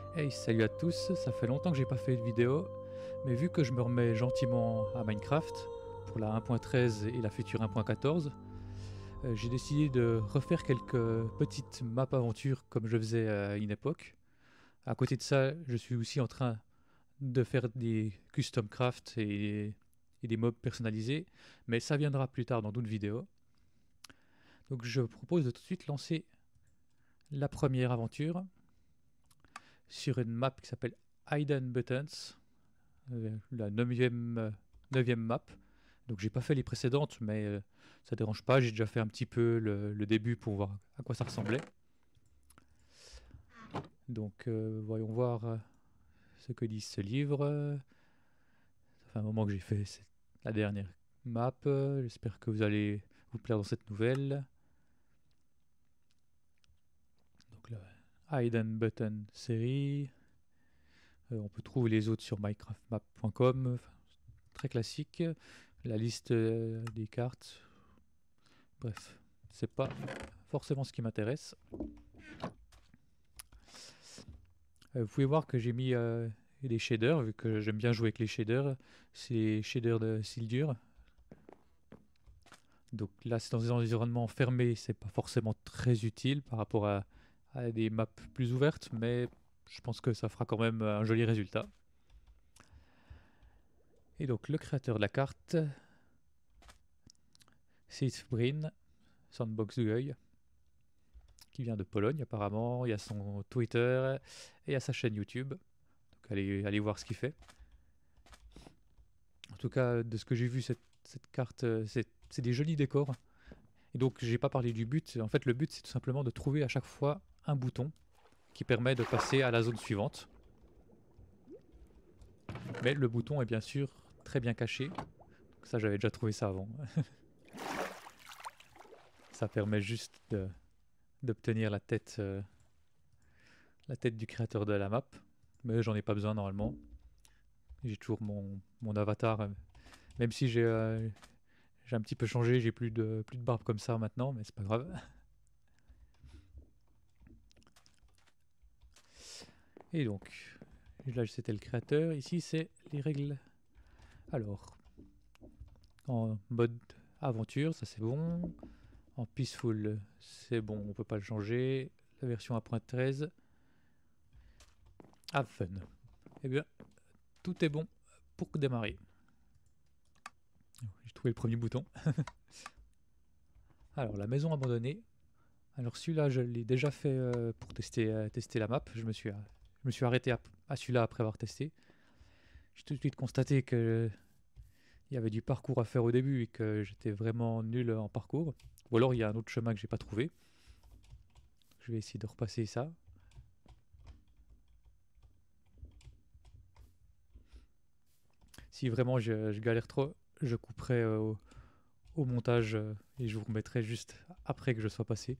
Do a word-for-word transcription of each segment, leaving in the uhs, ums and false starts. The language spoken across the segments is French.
Hey, salut à tous, ça fait longtemps que j'ai pas fait de vidéo, mais vu que je me remets gentiment à Minecraft, pour la un point treize et la future un point quatorze, euh, j'ai décidé de refaire quelques petites maps aventures comme je faisais à une époque. À côté de ça, je suis aussi en train de faire des custom craft et, et des mobs personnalisés, mais ça viendra plus tard dans d'autres vidéos. Donc je propose de tout de suite lancer la première aventure sur une map qui s'appelle Hidden Buttons, euh, la neuvième map. Donc j'ai pas fait les précédentes, mais euh, ça dérange pas, j'ai déjà fait un petit peu le, le début pour voir à quoi ça ressemblait. Donc euh, voyons voir euh, ce que dit ce livre. Ça fait un moment que j'ai fait cette- la dernière map, euh, j'espère que vous allez vous plaire dans cette nouvelle. Donc la Hidden Button série. Euh, on peut trouver les autres sur minecraft map point com, enfin, très classique. La liste euh, des cartes. Bref, c'est pas forcément ce qui m'intéresse. Euh, vous pouvez voir que j'ai mis euh, des shaders, vu que j'aime bien jouer avec les shaders. C'est les shaders de Sildur. Donc là, c'est dans des environnements fermés, c'est pas forcément très utile par rapport à, à des maps plus ouvertes, mais je pense que ça fera quand même un joli résultat. Et donc le créateur de la carte, c'est Brin, Sandbox Guy, qui vient de Pologne apparemment. Il y a son Twitter et il y a sa chaîne YouTube. Donc allez, allez voir ce qu'il fait. En tout cas, de ce que j'ai vu, cette, cette carte, euh, c'est c'est des jolis décors. Et donc, j'ai pas parlé du but. En fait, le but, c'est tout simplement de trouver à chaque fois un bouton qui permet de passer à la zone suivante. Mais le bouton est bien sûr très bien caché. Donc ça, j'avais déjà trouvé ça avant. Ça permet juste de- d'obtenir la tête, euh, la tête du créateur de la map. Mais j'en ai pas besoin normalement. J'ai toujours mon, mon avatar. euh, Même si j'ai euh, j'ai un petit peu changé, j'ai plus de, plus de barbe comme ça maintenant, mais c'est pas grave. Et donc, là c'était le créateur. Ici, c'est les règles. Alors, en mode aventure, ça c'est bon. En peaceful, c'est bon, on peut pas le changer. La version un point treize. Have fun. Eh bien, tout est bon pour démarrer. J'ai trouvé le premier bouton. Alors, la maison abandonnée. Alors, celui-là, je l'ai déjà fait euh, pour tester, euh, tester la map. Je me suis, euh, je me suis arrêté à, à celui-là après avoir testé. J'ai tout de suite constaté que il y avait du parcours à faire au début et que j'étais vraiment nul en parcours. Ou alors il y a un autre chemin que j'ai pas trouvé. Je vais essayer de repasser ça. Si vraiment je, je galère trop, je couperai euh, au, au montage euh, et je vous remettrai juste après que je sois passé.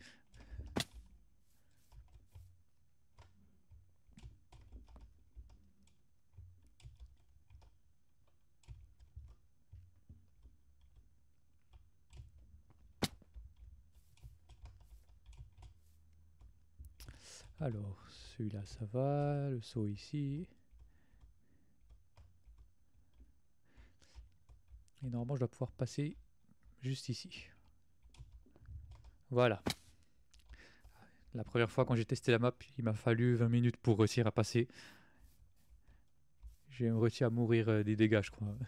Alors, celui-là ça va, le saut ici. Et normalement je dois pouvoir passer juste ici. Voilà. La première fois quand j'ai testé la map, il m'a fallu vingt minutes pour réussir à passer. J'ai réussi à mourir euh, des dégâts, je crois.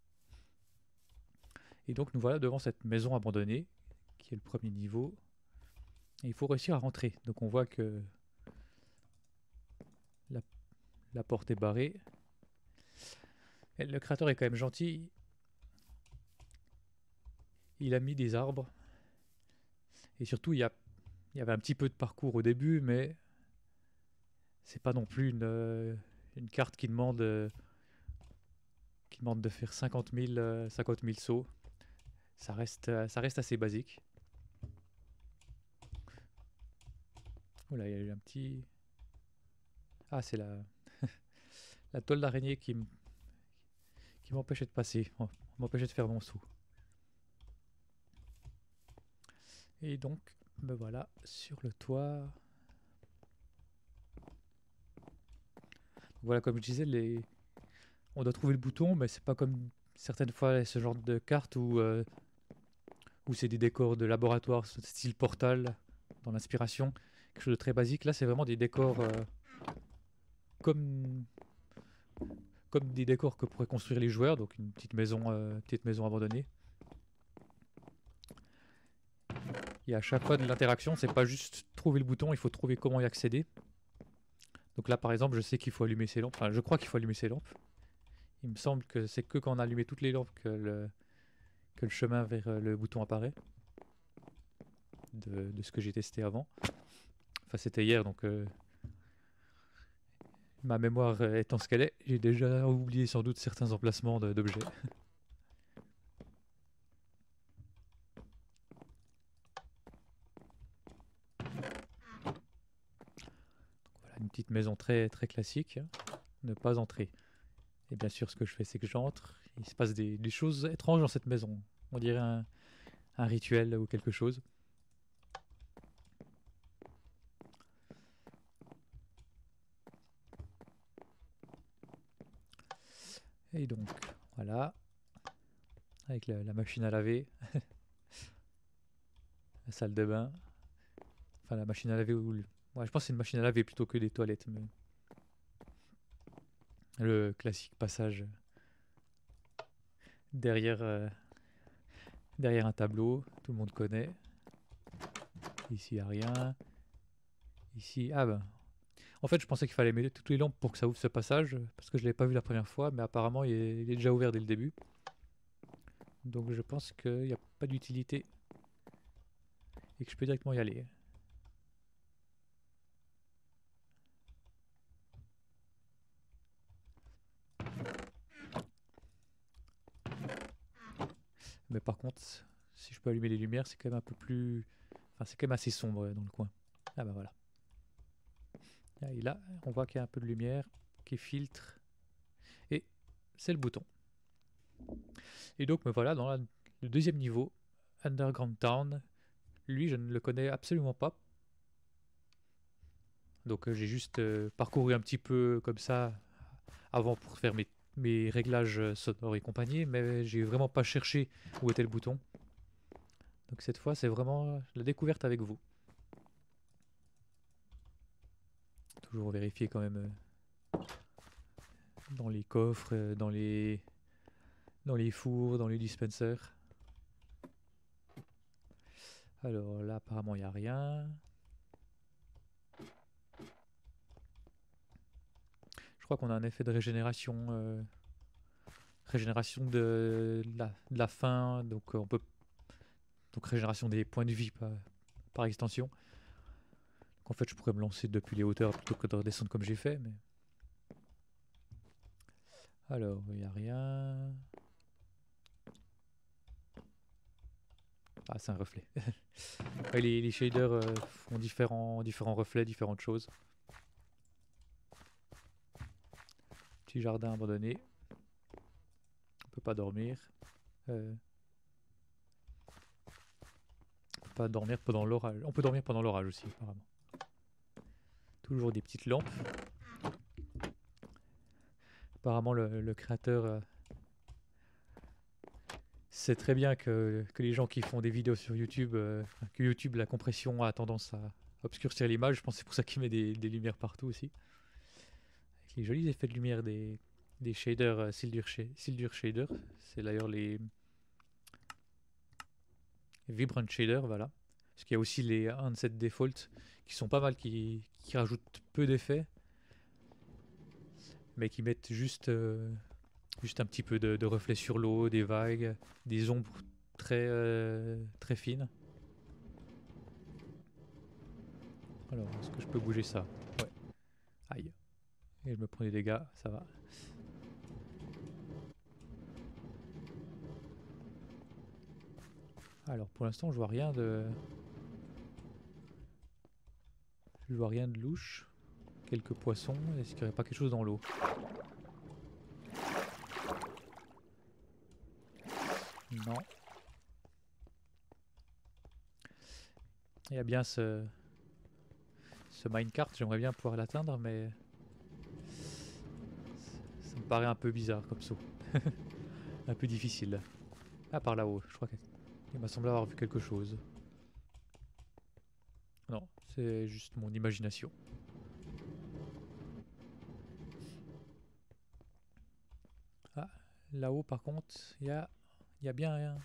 Et donc nous voilà devant cette maison abandonnée, qui est le premier niveau. Et il faut réussir à rentrer. Donc on voit que la, la porte est barrée. Et le créateur est quand même gentil. Il a mis des arbres. Et surtout, il y, a, il y avait un petit peu de parcours au début, mais c'est pas non plus une, euh, une carte qui demande, euh, qui demande de faire cinquante mille, euh, cinquante mille sauts. Ça reste, euh, ça reste assez basique. Voilà, il y a eu un petit... Ah, c'est la, la toile d'araignée qui m'empêchait de passer, m'empêchait de faire mon saut. Et donc, me voilà sur le toit. Voilà, comme je disais, les... on doit trouver le bouton, mais c'est pas comme certaines fois ce genre de carte où, euh, où c'est des décors de laboratoire, style Portal, dans l'inspiration, quelque chose de très basique. Là, c'est vraiment des décors euh, comme, comme des décors que pourraient construire les joueurs, donc une petite maison, euh, petite maison abandonnée. Et à chaque fois de l'interaction, c'est pas juste trouver le bouton, il faut trouver comment y accéder. Donc là, par exemple, je sais qu'il faut allumer ces lampes. Enfin, je crois qu'il faut allumer ces lampes. Il me semble que c'est que quand on a allumé toutes les lampes que le, que le chemin vers euh, le bouton apparaît. De, de ce que j'ai testé avant. Enfin, c'était hier, donc euh, ma mémoire étant ce qu'elle est, j'ai déjà oublié sans doute certains emplacements de- d'objets. Voilà, une petite maison très très classique. Ne pas entrer. Et bien sûr, ce que je fais, c'est que j'entre. Il se passe des, des choses étranges dans cette maison. On dirait un, un rituel ou quelque chose. Et donc, voilà. Avec la, la machine à laver. La salle de bain. Enfin, la machine à laver ou... le- Ouais, je pense que c'est une machine à laver plutôt que des toilettes. Mais... Le classique passage derrière, euh, derrière un tableau. Tout le monde connaît. Ici, il n'y a rien. Ici, ah ben. En fait, je pensais qu'il fallait mettre toutes les lampes pour que ça ouvre ce passage. Parce que je ne l'avais pas vu la première fois. Mais apparemment, il est, il est déjà ouvert dès le début. Donc je pense qu'il n'y a pas d'utilité. Et que je peux directement y aller. Mais par contre, si je peux allumer les lumières, c'est quand même un peu plus... Enfin, c'est quand même assez sombre dans le coin. Ah bah voilà. Et là, on voit qu'il y a un peu de lumière qui filtre. Et c'est le bouton. Et donc, me voilà dans la- le deuxième niveau, Underground Town. Lui, je ne le connais absolument pas. Donc, euh, j'ai juste euh, parcouru un petit peu comme ça avant pour faire mes, mes réglages euh, sonores et compagnie. Mais j'ai vraiment pas cherché où était le bouton. Donc, cette fois, c'est vraiment la découverte avec vous. Toujours vérifier quand même euh, dans les coffres, euh, dans les dans les fours, dans les dispensers. Alors là, apparemment, il n'y a rien. Je crois qu'on a un effet de régénération, euh, régénération de la, de la faim, donc euh, on peut donc régénération des points de vie par, par extension. Donc en fait, je pourrais me lancer depuis les hauteurs plutôt que de redescendre comme j'ai fait. Mais alors, il n'y a rien. Ah, c'est un reflet. Ouais, les, les shaders euh, font différents, différents reflets, différentes choses. Petit jardin abandonné. On peut pas dormir. Euh, on peut pas dormir pendant l'orage. On peut dormir pendant l'orage aussi, apparemment. Toujours des petites lampes. Apparemment, le, le créateur euh, sait très bien que, que les gens qui font des vidéos sur YouTube, euh, que YouTube, la compression a tendance à obscurcir l'image. Je pense que c'est pour ça qu'il met des, des lumières partout aussi. Avec les jolis effets de lumière des, des shaders euh, Sildur, Sildur Shader. C'est d'ailleurs les Vibrant Shader, voilà. Parce qu'il y a aussi les Unset Default qui sont pas mal, qui, qui rajoutent peu d'effets, mais qui mettent juste, euh, juste un petit peu de, de reflets sur l'eau, des vagues, des ombres très, euh, très fines. Alors, est-ce que je peux bouger ça? Ouais. Aïe. Et je me prends des dégâts, ça va. Alors, pour l'instant, je vois rien de... Je vois rien de louche. Quelques poissons. Est-ce qu'il n'y aurait pas quelque chose dans l'eau? Non. Il y a bien ce... Ce minecart, j'aimerais bien pouvoir l'atteindre, mais... paraît un peu bizarre comme saut. Un peu difficile. Ah, par là-haut, je crois qu'il m'a semblé avoir vu quelque chose. Non, c'est juste mon imagination. Ah, là-haut par contre, il y a, y a bien un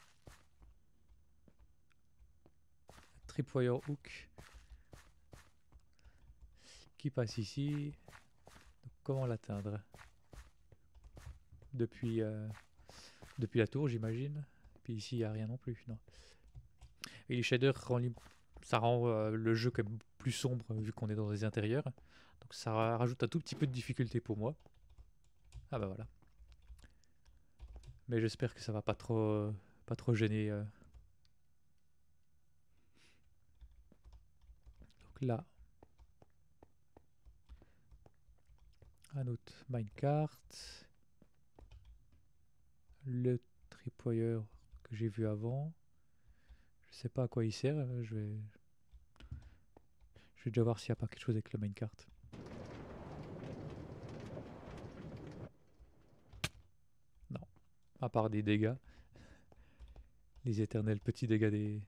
tripwire hook qui passe ici. Donc, comment l'atteindre? Depuis, euh, depuis la tour, j'imagine. Puis ici, il n'y a rien non plus, non. Et les shaders, ça rend euh, le jeu quand même plus sombre vu qu'on est dans les intérieurs. Donc ça rajoute un tout petit peu de difficulté pour moi. Ah bah voilà. Mais j'espère que ça va pas trop, euh, pas trop gêner. Euh. Donc là, un autre minecart. Le tripwire que j'ai vu avant. Je sais pas à quoi il sert. Je vais, je vais déjà voir s'il n'y a pas quelque chose avec le minecart. Non, à part des dégâts. Les éternels petits dégâts des...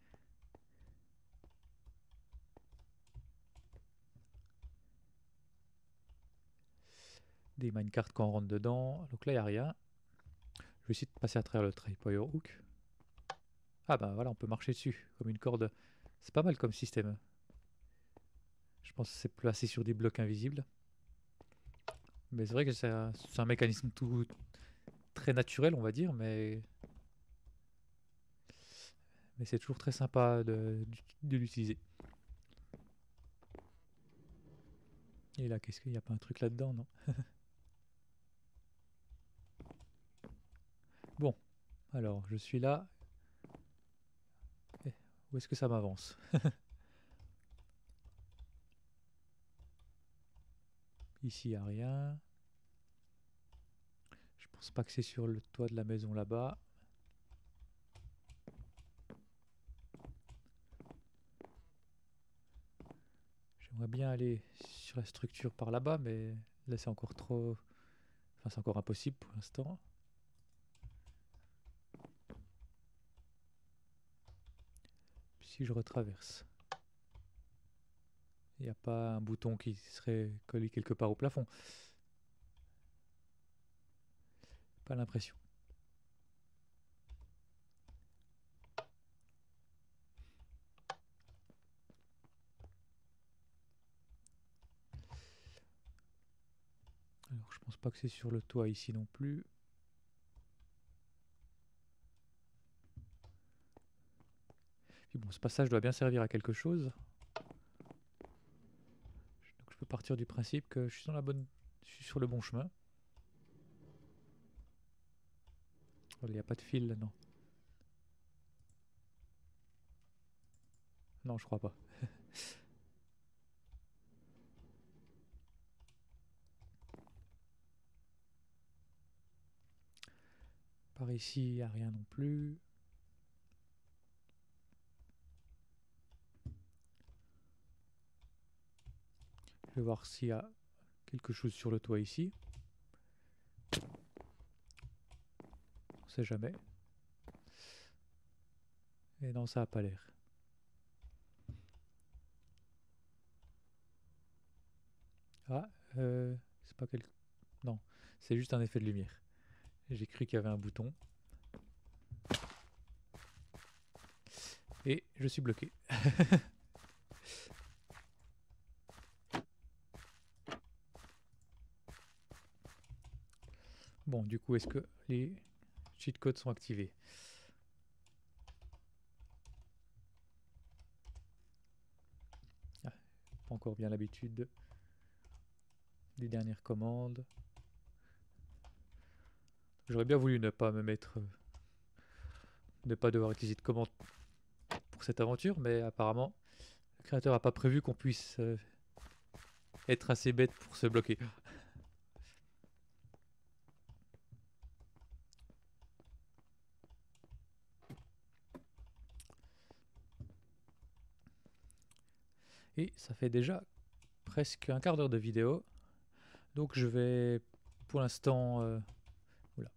des minecarts quand on rentre dedans. Donc là, il n'y a rien. Je vais essayer de passer à travers le tripwire hook. Ah bah voilà, on peut marcher dessus, comme une corde. C'est pas mal comme système. Je pense que c'est placé sur des blocs invisibles. Mais c'est vrai que c'est un, un mécanisme tout très naturel, on va dire, mais... Mais c'est toujours très sympa de, de l'utiliser. Et là, qu'est-ce qu'il n'y a pas un truc là-dedans, non? Bon, alors, je suis là. Eh, où est-ce que ça m'avance? Ici, il n'y a rien. Je pense pas que c'est sur le toit de la maison là-bas. J'aimerais bien aller sur la structure par là-bas, mais là, c'est encore trop... Enfin, c'est encore impossible pour l'instant. Si je retraverse, il n'y a pas un bouton qui serait collé quelque part au plafond. Pas l'impression. Alors, je pense pas que c'est sur le toit ici non plus. Puis bon, ce passage doit bien servir à quelque chose. Donc je peux partir du principe que je suis dans la bonne, je suis sur le bon chemin. Il n'y a pas de fil là, non. Non, je crois pas. Par ici, il n'y a rien non plus. Je vais voir s'il y a quelque chose sur le toit ici. On sait jamais. Et non, ça n'a pas l'air. Ah, euh, c'est pas quel... Non, c'est juste un effet de lumière. J'ai cru qu'il y avait un bouton. Et je suis bloqué. Bon, du coup, est-ce que les cheat codes sont activés? Ah, pas encore bien l'habitude des dernières commandes. J'aurais bien voulu ne pas me mettre... euh, ne pas devoir utiliser de commande pour cette aventure, mais apparemment, le créateur n'a pas prévu qu'on puisse euh, être assez bête pour se bloquer. Et ça fait déjà presque un quart d'heure de vidéo, donc je vais pour l'instant, euh, voilà.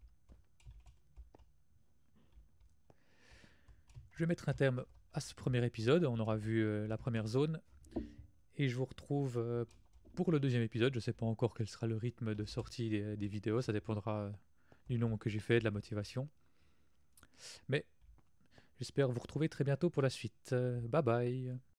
Je vais mettre un terme à ce premier épisode. On aura vu euh, la première zone. Et je vous retrouve euh, pour le deuxième épisode. Je ne sais pas encore quel sera le rythme de sortie des, des vidéos. Ça dépendra euh, du nombre que j'ai fait, de la motivation. Mais j'espère vous retrouver très bientôt pour la suite. Euh, bye bye.